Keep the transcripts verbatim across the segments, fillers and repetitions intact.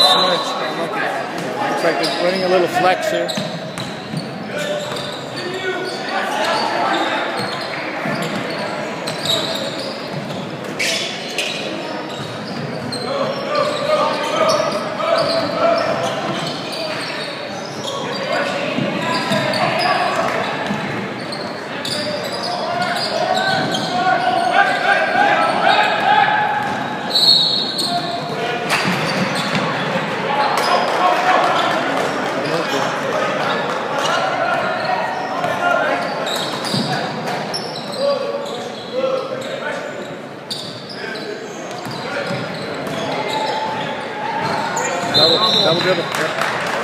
switch. I'm looking at it. Looks like they're running a little flex here. Double, double dribble. Yep.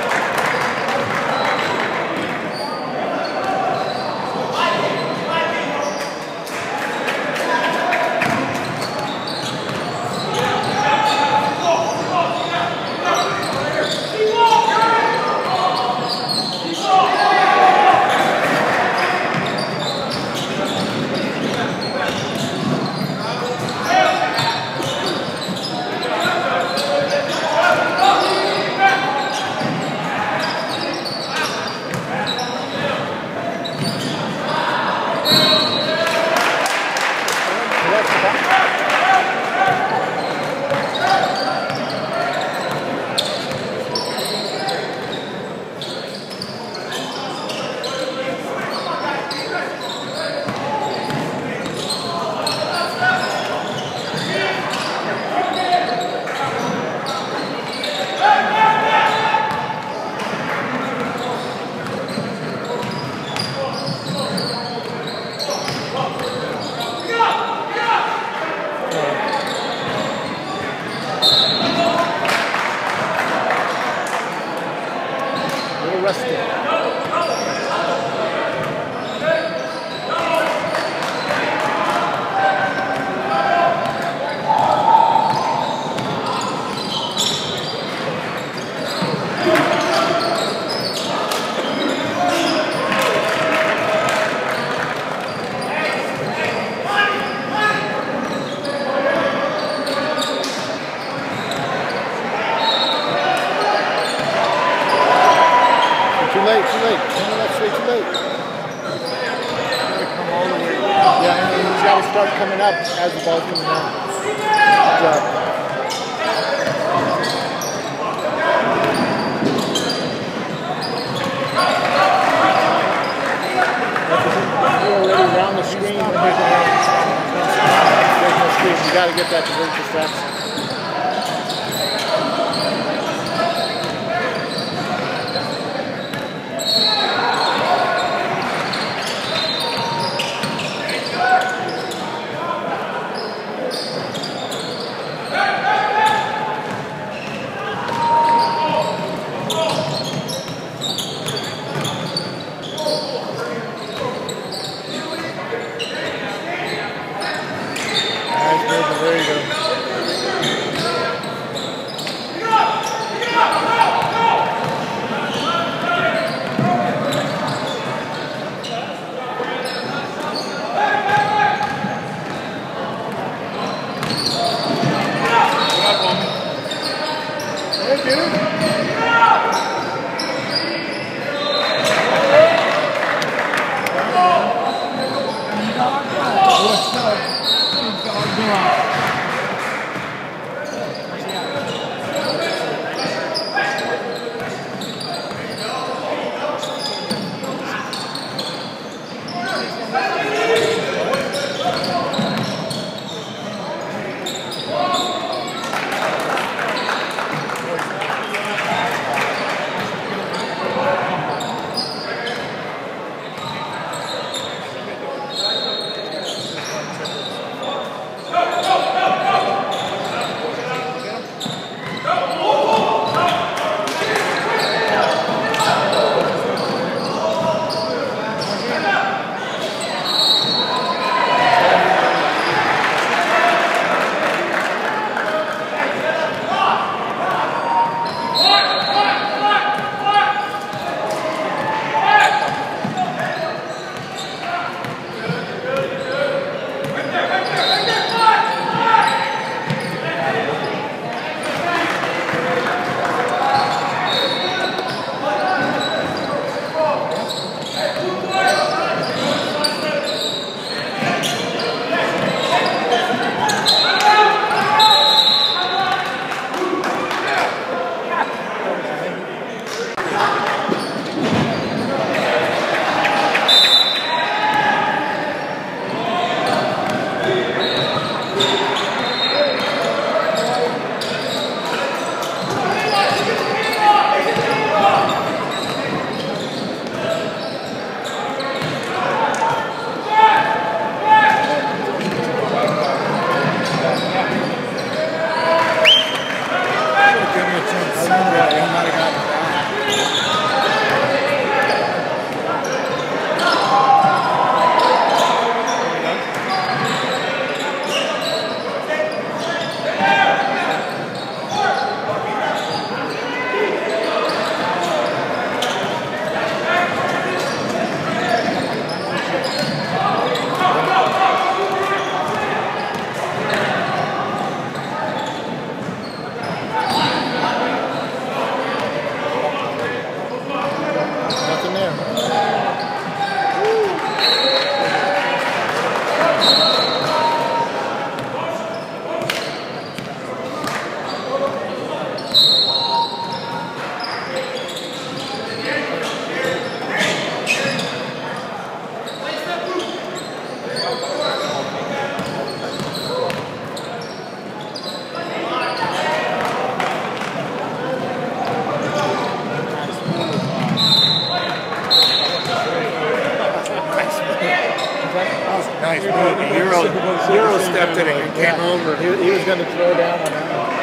Rusty. Too late, too late. No, that's way too late. Come all the way. Yeah, I mean, he's got to start coming up as the ball's coming down. Good job. We're already around the screen. When there's no screen. You got to get that to work as fast. There you go. Hey, dude. Euro stepped in it and came yeah. over. He, he was going to throw down on that one.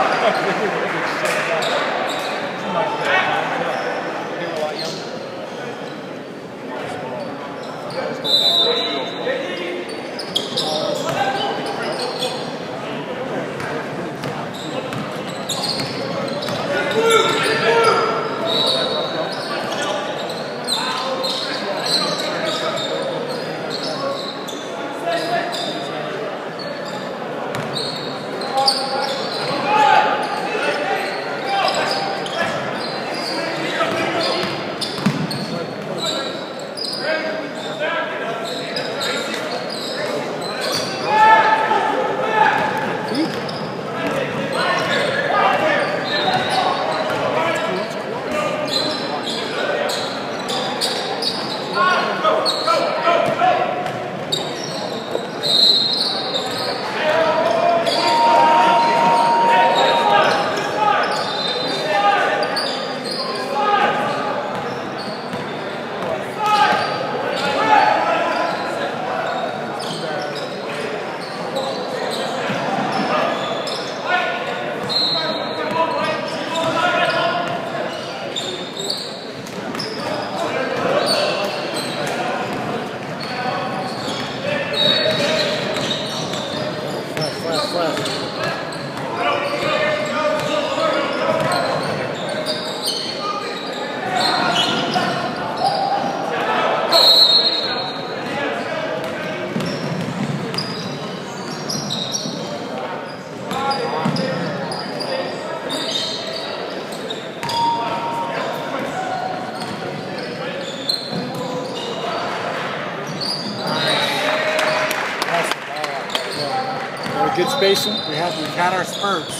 Good spacing. We have we've had our spurts.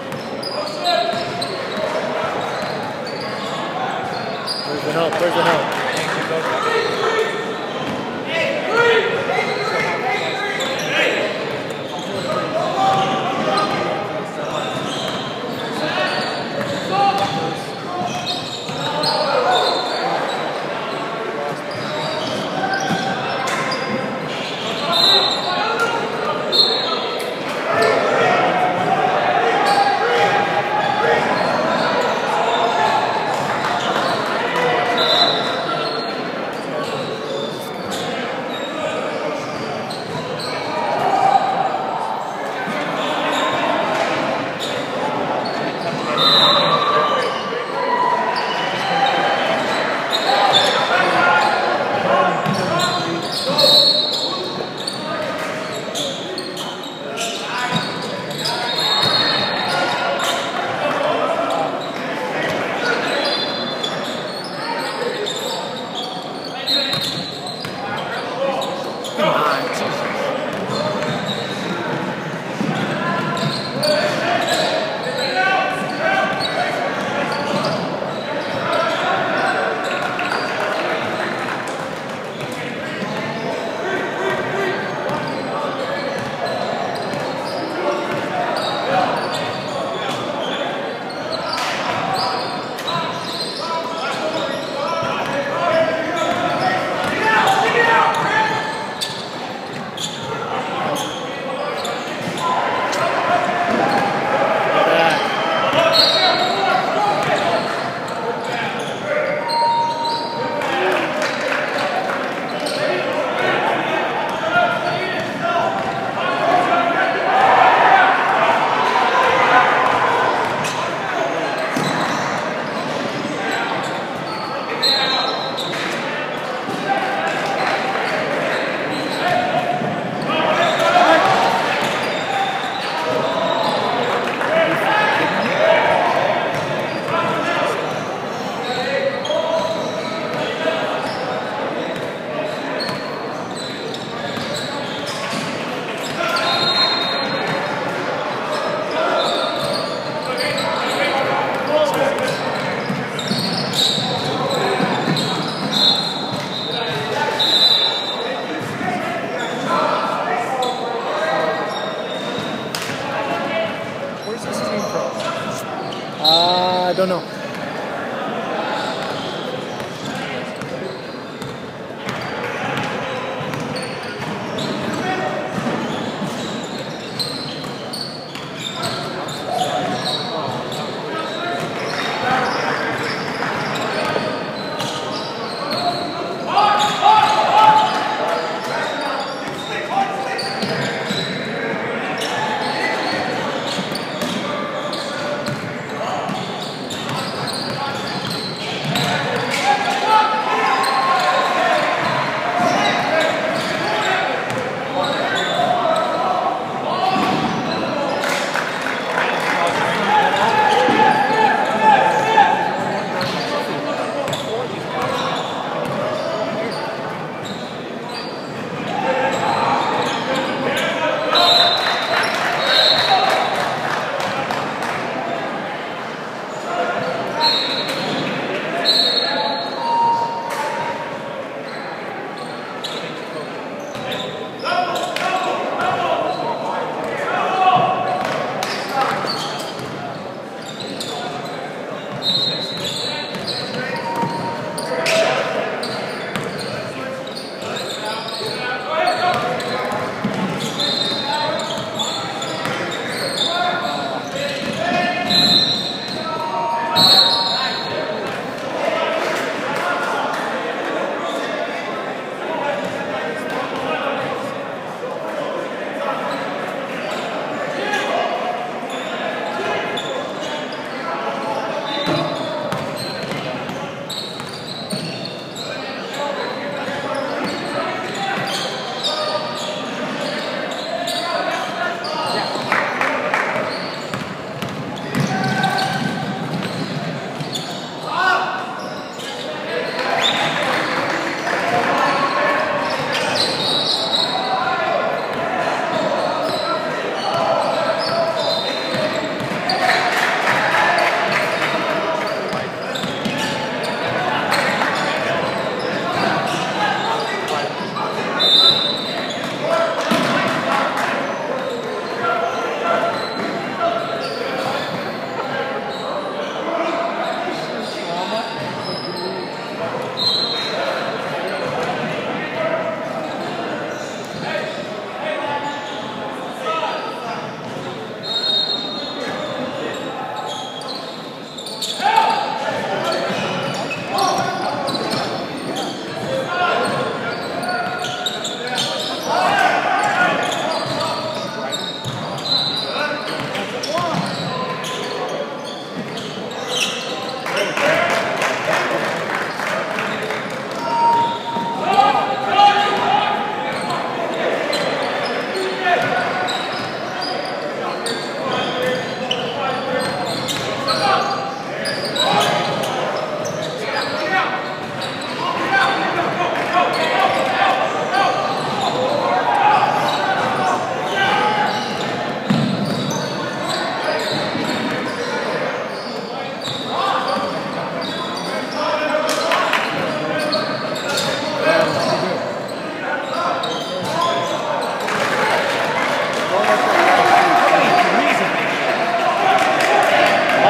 There's the help. There's the help. I don't know.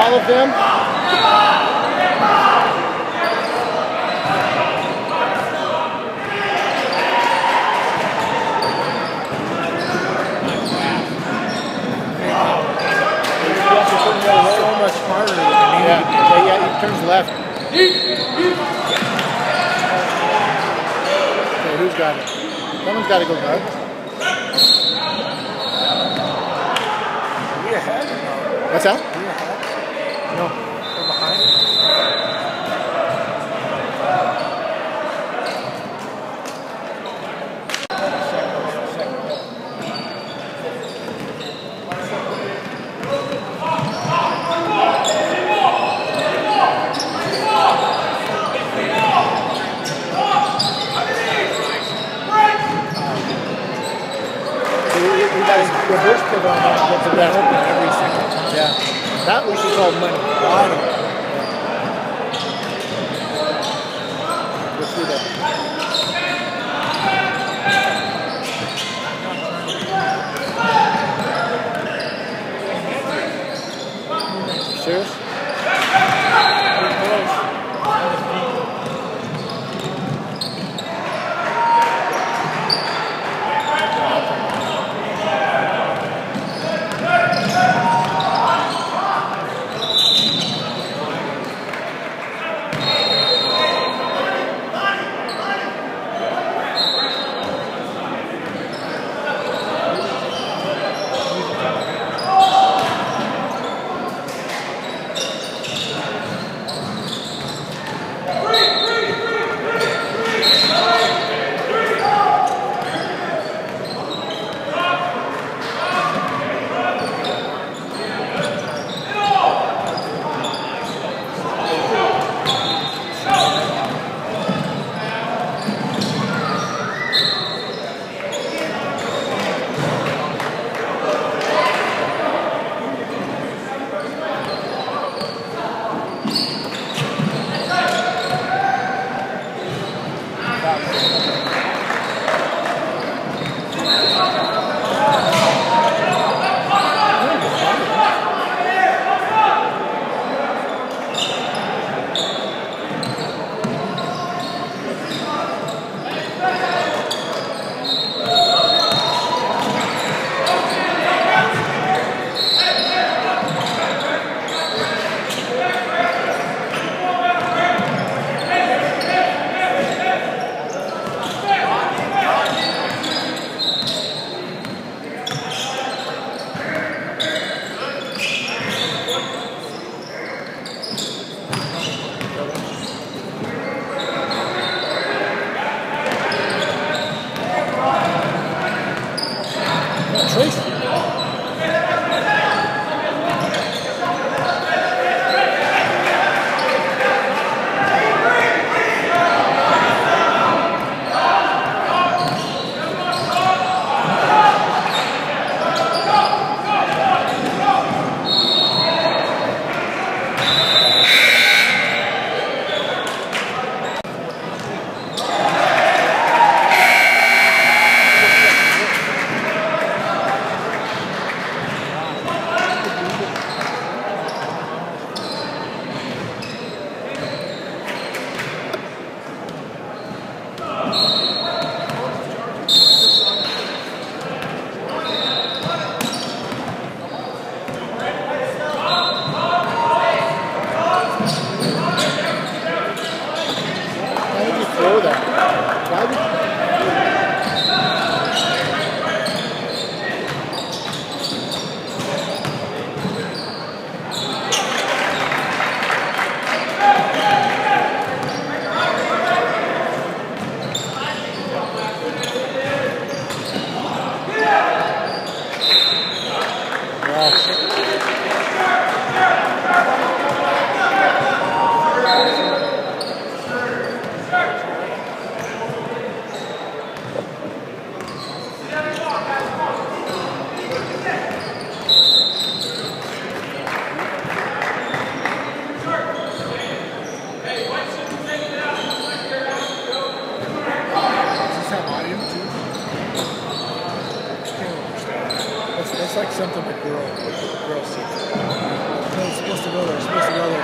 all of them. So much smarter than me. Yeah, yeah, yeah, he turns left. Okay, who's got it? Someone's got to go guard. Are we ahead? What's that? Are we ahead? No. We're behind? Reverse pivot on that, get to that Open every single time. Yeah. That we should call money. I don't know. Let's do that. Serious?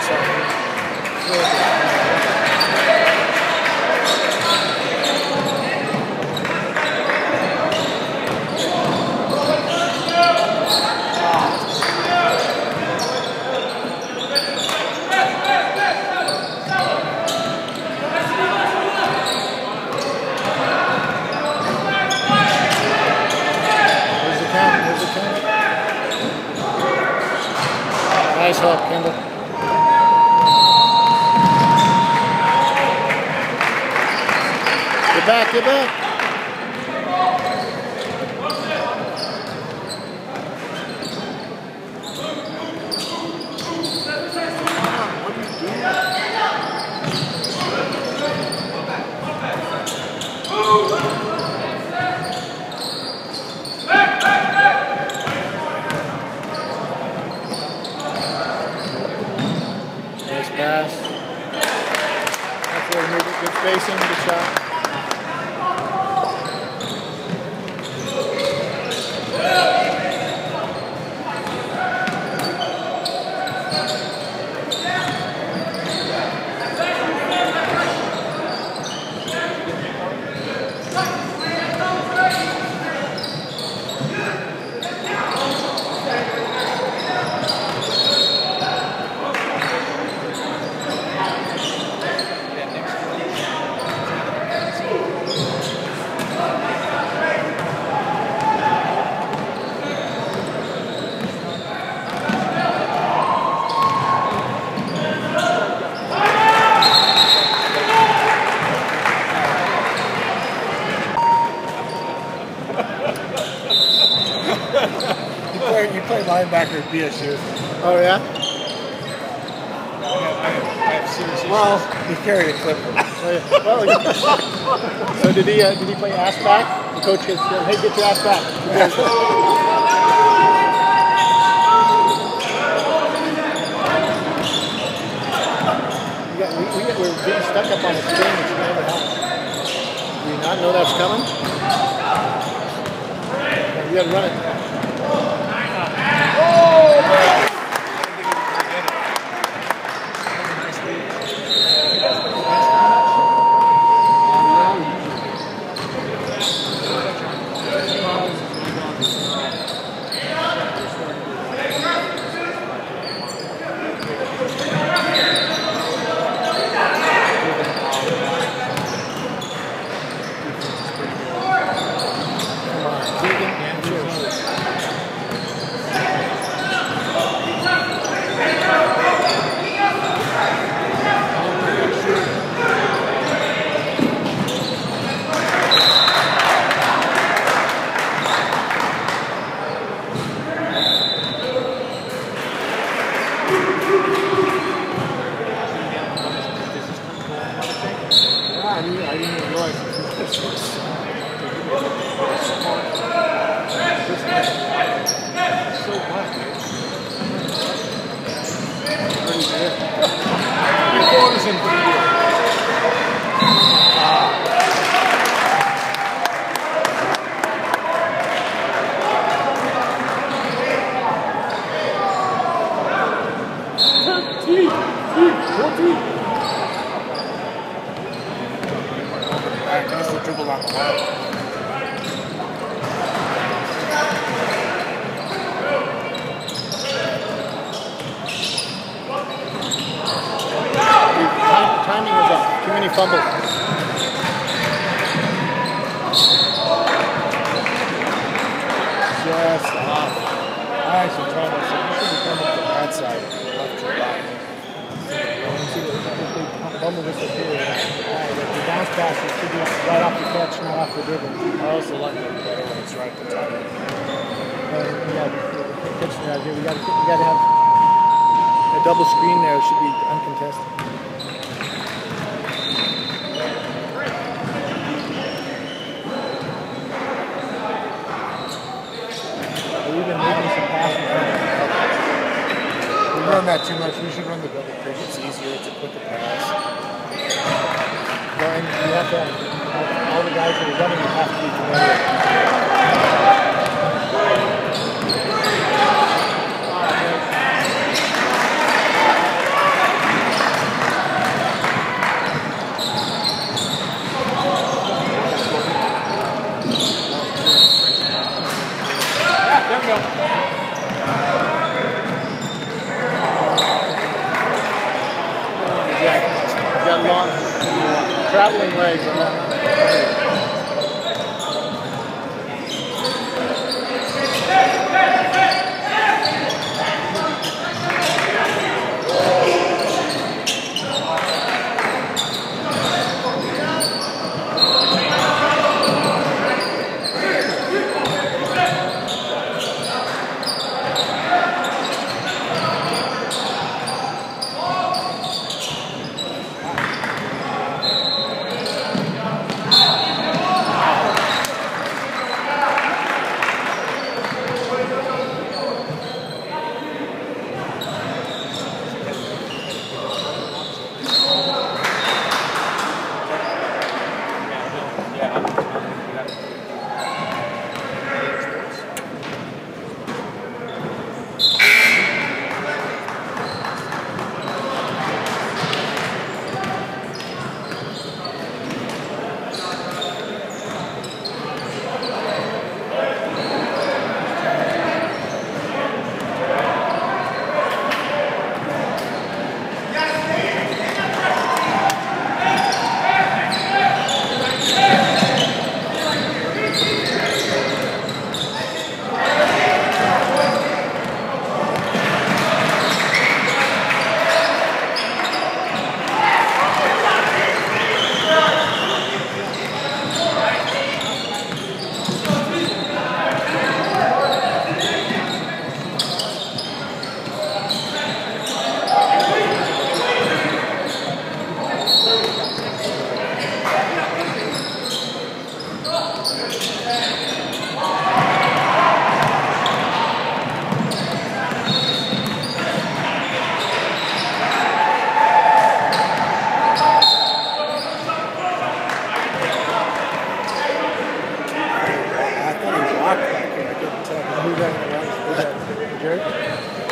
Nice hook, Kendall. Get back, get back. Pass. That's where we move it. Good spacing, good shot. You play, you play linebacker at B S U. Oh, yeah? I have, I have, I have serious issues. Well, he carried a clipper. well, so did he, uh, did he play ass back? The coach said, hey, get your ass back. We got, we, we got, we're getting stuck up on the screen, which never happens. Do you not know that's coming? You gotta run it. Oh! I didn't, I didn't even realize it was this. So much. Pretty good. Three quarters in pretty good. thirteen, fourteen. That's the dribble on the line. Timing was up. Too many fumbles. Just off. I actually told myself, you should be coming to the bad side. Left to right. Fumble this up here. The bounce pass should be right off the catch, not off the dribble. I also like it better when it's right at the top. Uh, yeah, catch right here. We got to, we got to have a double screen there. It should be uncontested. We've been making some passes. We run that too much. We should run the double pick. It's easier. It's a quicker pass. Well, and you have to have all the guys that are running, you have to be familiar. got long traveling legs. I'm not- Who's that? Who's that? Jerry?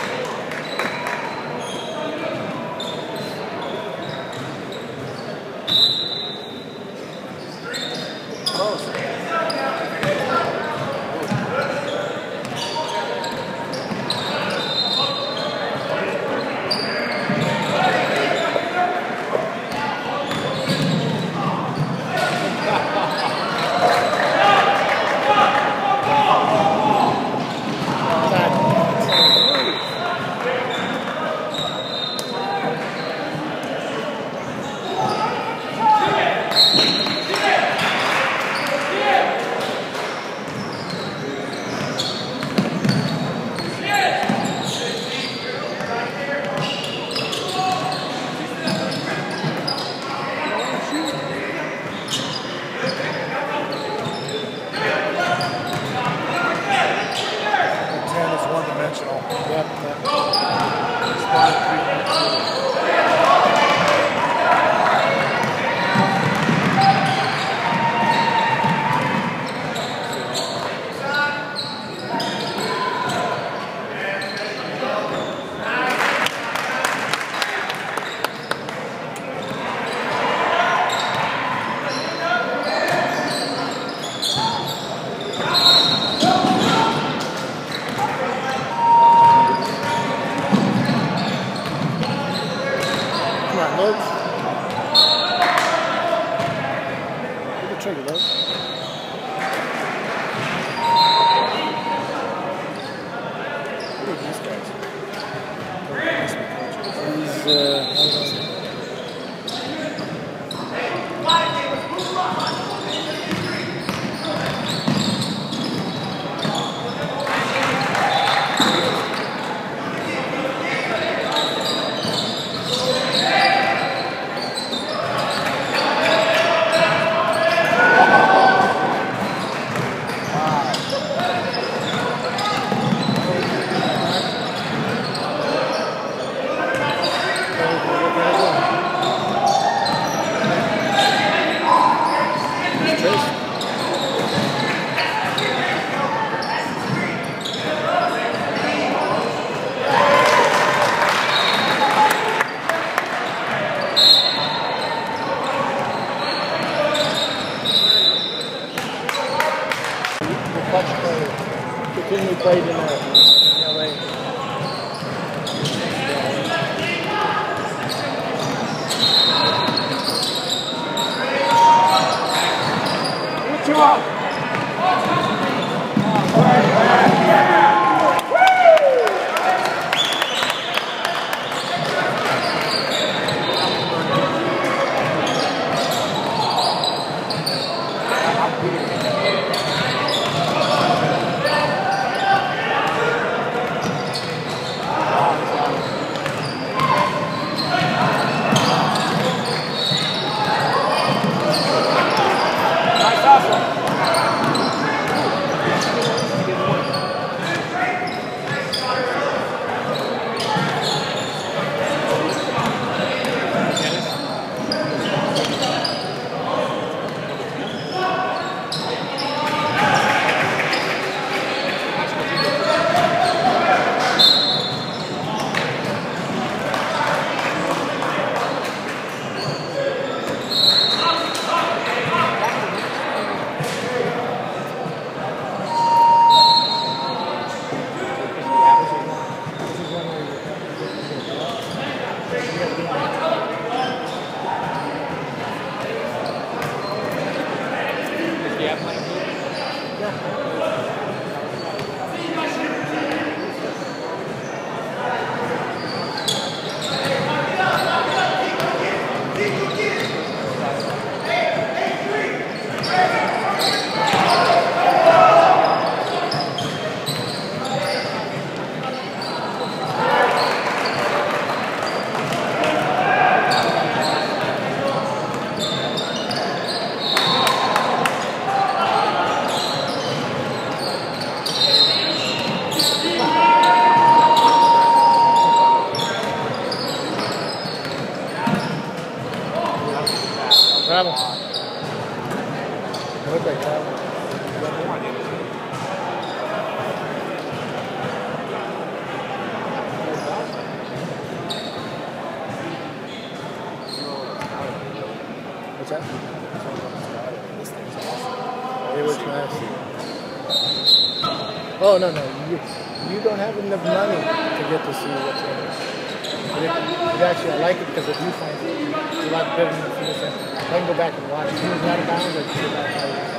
Trigger those. Who are these guys? These, uh, I don't know. Wow. Travel. Look like travel. What's that? They were class. Oh no no, you you don't have enough money to get to see what's in it. But if, if actually, I like it because if you find it, it's a lot better than the finish. I can go back and watch it. It's not a bounds, I can go back and watch it.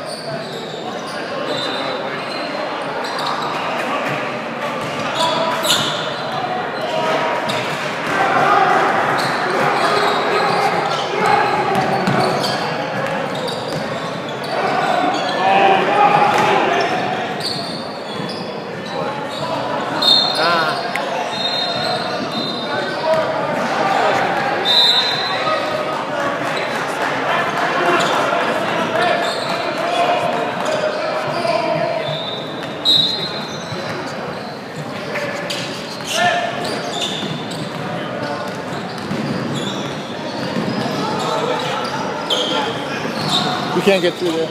You can't get through there.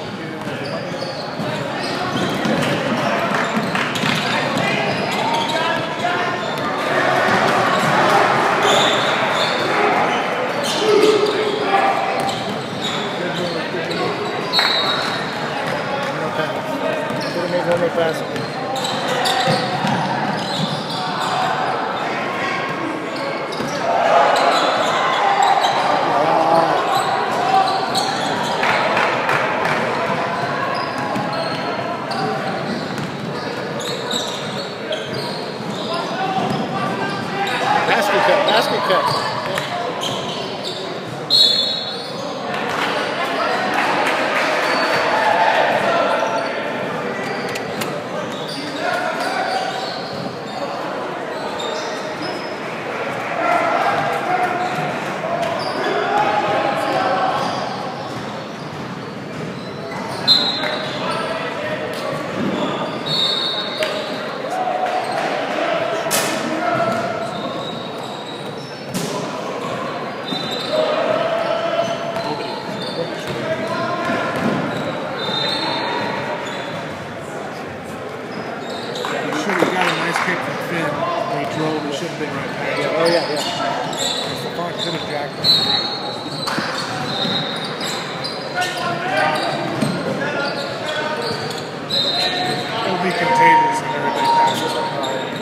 No pass. Should have made one more pass. Basket cut, basket cut. Kick from Finn when he drove, it should have been right past him. Oh yeah, yeah. The front could have jacked him. It'll be contagious and everybody passes him by.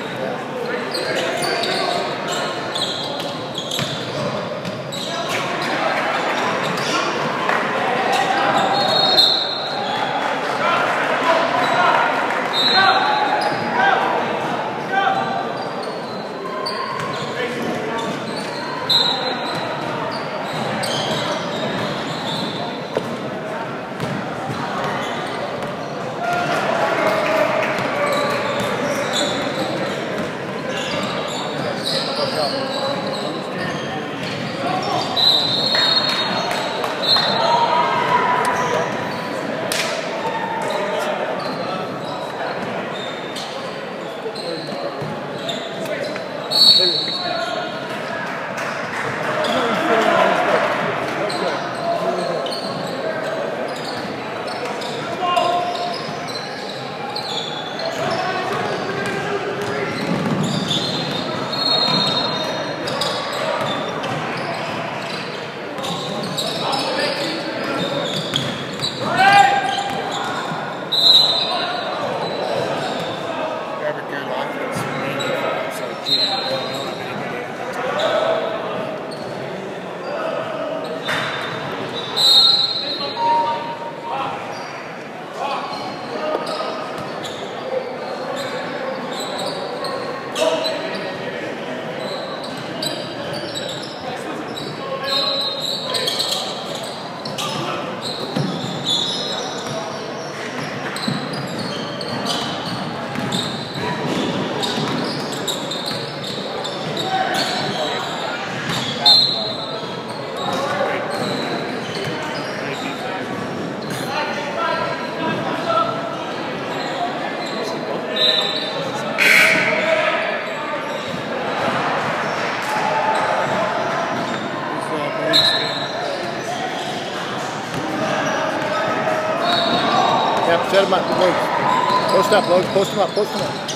them up, Logan. Post up, Logan. Post them up, post them up.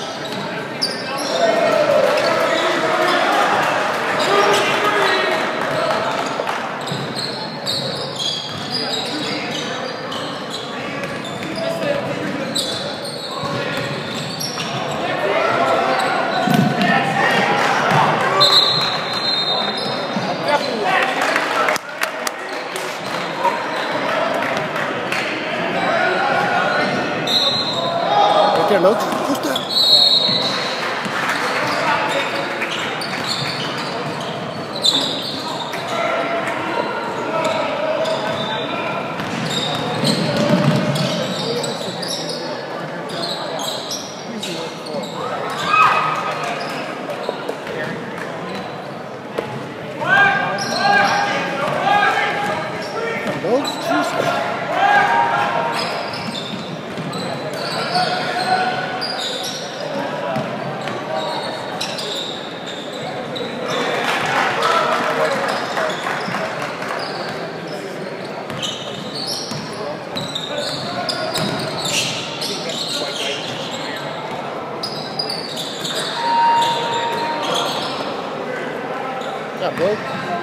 Right there, Logan. Post up. Logan, Jesus. Yeah, bro.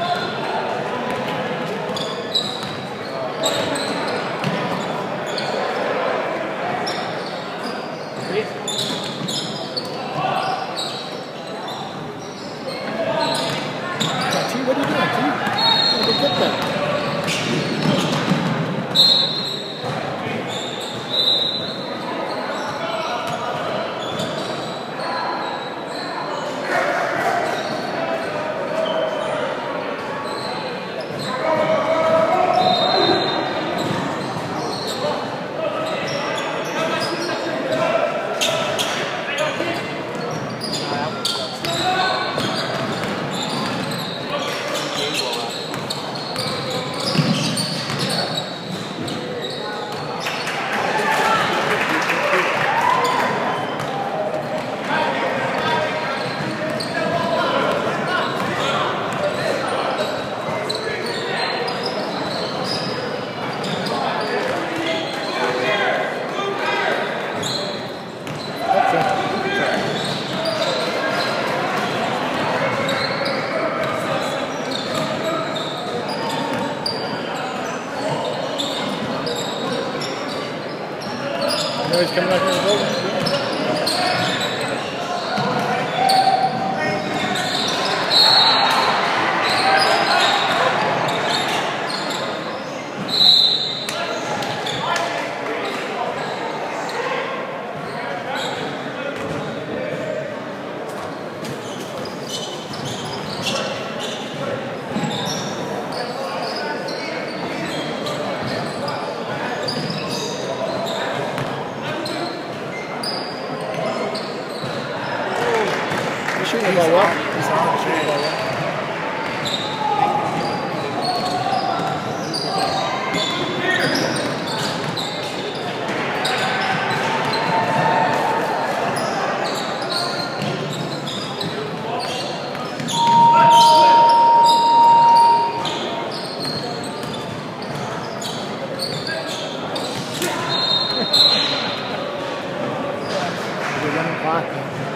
T, what are you doing, T? Go get that. You know he's coming out here in the building. Shooting the ball up. He's on shooting the ball up. They're running clock.